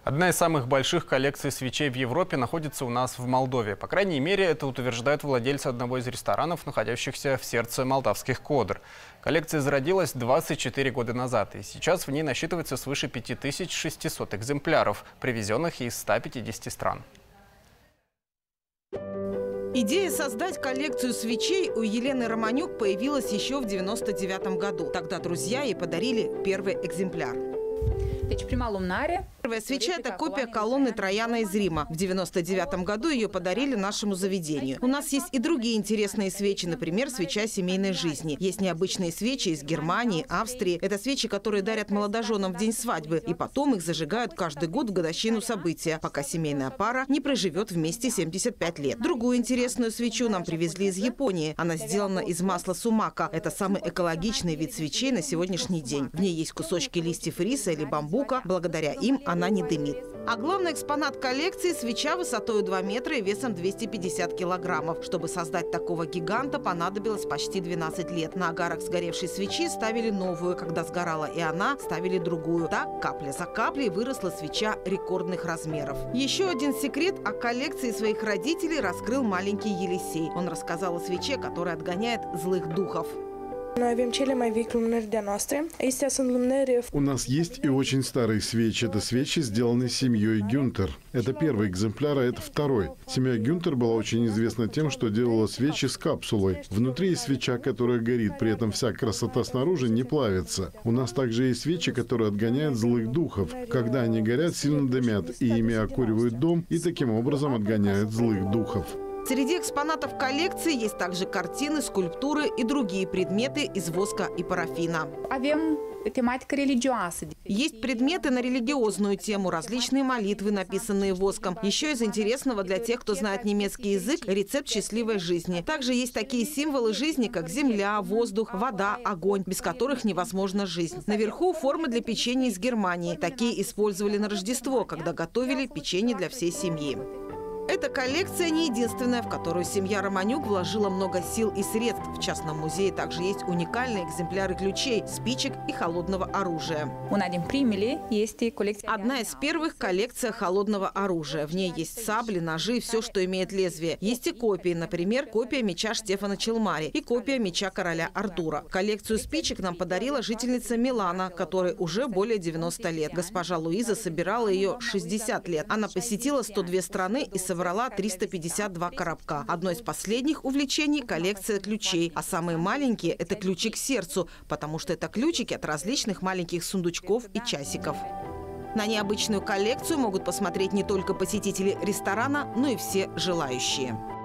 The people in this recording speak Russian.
Одна из самых больших коллекций свечей в Европе находится у нас в Молдове. По крайней мере, это утверждают владельцы одного из ресторанов, находящихся в сердце молдавских Кодр. Коллекция зародилась 24 года назад, и сейчас в ней насчитывается свыше 5600 экземпляров, привезенных из 150 стран. Идея создать коллекцию свечей у Елены Романюк появилась еще в 1999 году. Тогда друзья ей подарили первый экземпляр. Первая свеча – это копия колонны Трояна из Рима. В 1999 году ее подарили нашему заведению. У нас есть и другие интересные свечи, например, свеча семейной жизни. Есть необычные свечи из Германии, Австрии. Это свечи, которые дарят молодоженам в день свадьбы, и потом их зажигают каждый год в годовщину события, пока семейная пара не проживет вместе 75 лет. Другую интересную свечу нам привезли из Японии. Она сделана из масла сумака. Это самый экологичный вид свечей на сегодняшний день. В ней есть кусочки листьев риса или бамбука. Благодаря им она не дымит. А главный экспонат коллекции – свеча высотой 2 метра и весом 250 килограммов. Чтобы создать такого гиганта, понадобилось почти 12 лет. На огарок сгоревшей свечи ставили новую. Когда сгорала и она, ставили другую. Так, капля за каплей выросла свеча рекордных размеров. Еще один секрет о коллекции своих родителей раскрыл маленький Елисей. Он рассказал о свече, которая отгоняет злых духов. У нас есть и очень старые свечи. Это свечи, сделанные семьей Гюнтер. Это первый экземпляр, а это второй. Семья Гюнтер была очень известна тем, что делала свечи с капсулой. Внутри есть свеча, которая горит, при этом вся красота снаружи не плавится. У нас также есть свечи, которые отгоняют злых духов. Когда они горят, сильно дымят, и ими окуривают дом, и таким образом отгоняют злых духов. Среди экспонатов коллекции есть также картины, скульптуры и другие предметы из воска и парафина. Есть предметы на религиозную тему, различные молитвы, написанные воском. Еще из интересного для тех, кто знает немецкий язык, рецепт счастливой жизни. Также есть такие символы жизни, как земля, воздух, вода, огонь, без которых невозможна жизнь. Наверху формы для печенья из Германии. Такие использовали на Рождество, когда готовили печенье для всей семьи. Эта коллекция не единственная, в которую семья Романюк вложила много сил и средств. В частном музее также есть уникальные экземпляры ключей, спичек и холодного оружия. Одна из первых – коллекция холодного оружия. В ней есть сабли, ножи, все, что имеет лезвие. Есть и копии, например, копия меча Штефана Челмари и копия меча короля Артура. Коллекцию спичек нам подарила жительница Милана, которой уже более 90 лет. Госпожа Луиза собирала ее 60 лет. Она посетила 102 страны и собрала 352 коробка. Одно из последних увлечений – коллекция ключей. А самые маленькие – это ключи к сердцу, потому что это ключики от различных маленьких сундучков и часиков. На необычную коллекцию могут посмотреть не только посетители ресторана, но и все желающие.